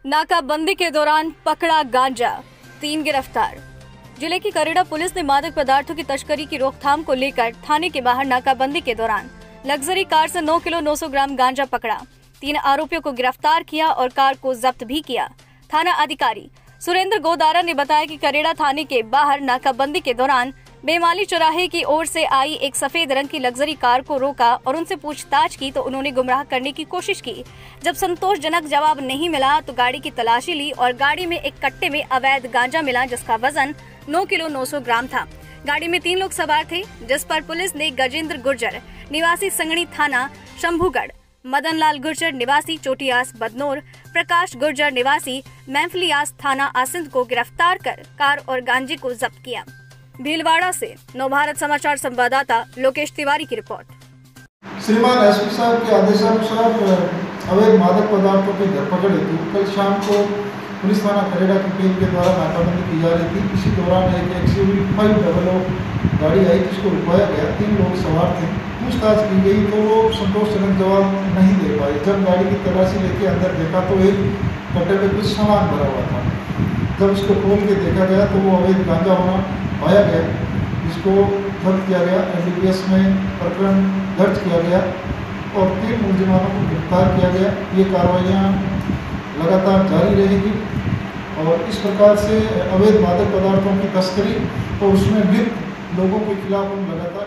नाकाबंदी के दौरान पकड़ा गांजा, 3 गिरफ्तार। जिले की करेड़ा पुलिस ने मादक पदार्थों की तस्करी की रोकथाम को लेकर थाने के बाहर नाकाबंदी के दौरान लग्जरी कार से 9 किलो 900 ग्राम गांजा पकड़ा। 3 आरोपियों को गिरफ्तार किया और कार को जब्त भी किया। थाना अधिकारी सुरेंद्र गोदारा ने बताया कि करेड़ा थाने के बाहर नाकाबंदी के दौरान बेमाली चौराहे की ओर से आई एक सफेद रंग की लग्जरी कार को रोका और उनसे पूछताछ की तो उन्होंने गुमराह करने की कोशिश की। जब संतोषजनक जवाब नहीं मिला तो गाड़ी की तलाशी ली और गाड़ी में एक कट्टे में अवैध गांजा मिला, जिसका वजन 9 किलो 900 ग्राम था। गाड़ी में 3 लोग सवार थे, जिस पर पुलिस ने गजेंद्र गुर्जर निवासी संगणी थाना शंभूगढ़, मदन लाल गुर्जर निवासी चोटियास बदनौर, प्रकाश गुर्जर निवासी मैफलियास थाना आसिंद को गिरफ्तार कर कार और गांजे को जब्त किया। भीलवाड़ा से नवभारत समाचार संवाददाता लोकेश तिवारी की रिपोर्ट। श्रीमान एसपी साहब के आदेशानुसार अवैध मादक पदार्थों की धरपकड़ हेतु कल शाम को पुलिस थाना करेड़ा की टीम के द्वारा नाकाबंदी की जा रही थी। इसी दौरान एक XUV 500 गाड़ी आई जिसको रुकवाया गया। 3 लोग सवार थे। पूछताछ की गई तो वो संतोषजनक जवाब नहीं दे पाए। जब गाड़ी की तलाशी लेके अंदर देखा तो एक कट्टे में कुछ सामान भरा हुआ था। जब उसको खोल के देखा गया तो वो अवैध गांजा होना पाया गया, जिसको जब्त किया गया। NDPS में प्रकरण दर्ज किया गया और 3 मुलजिमानों को गिरफ्तार किया गया। ये कार्रवाइयाँ लगातार जारी रहेगी और इस प्रकार से अवैध मादक पदार्थों की तस्करी और उसमें लिप्त लोगों के खिलाफ हम लगातार